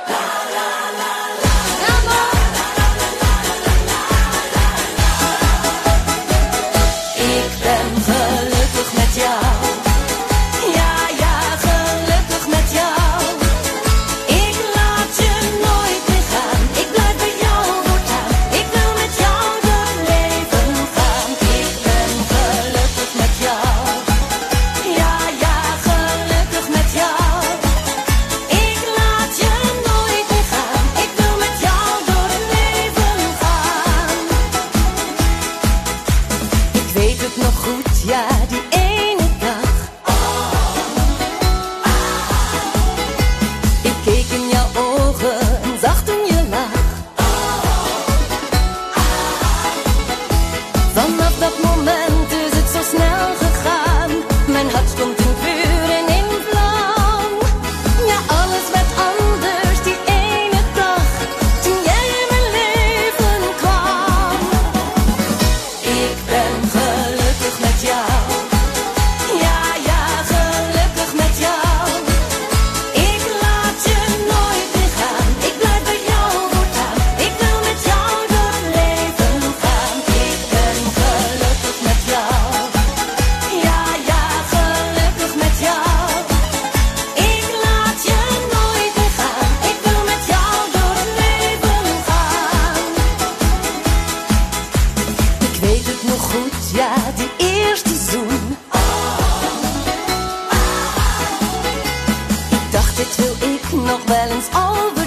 Ik ben gelukkig met jou. Ja, ja, gelukkig met jou. Ik laat je nooit meer gaan. Ik blijf bij jou voortaan. Ik wil met jou door het leven gaan. Ik ben gelukkig met jou. Ja, ja, gelukkig met jou. Ik laat je nooit meer gaan. Ik wil met jou door het leven gaan. Ik weet het nog goed, ja, die ene dag. Ik keek in jouw ogen en zag toen je lach. Vanaf dat moment is het zo snel gegaan. Mijn hart stond in vuur en in vlam. Ja, alles werd anders die ene dag, toen jij in mijn leven kwam. Ik ben gelukkig met jou. Ja, ja, gelukkig met jou. Ik laat je nooit meer gaan. Ik blijf bij jou voortaan. Ik wil met jou door het leven gaan. Ik ben gelukkig met jou. Ja, ja, gelukkig met jou. Ik laat je nooit meer gaan. Ik wil met jou door het leven gaan. Ik weet het nog goed, ja, die eerste zoen. Ik dacht, dit wil ik nog wel eens over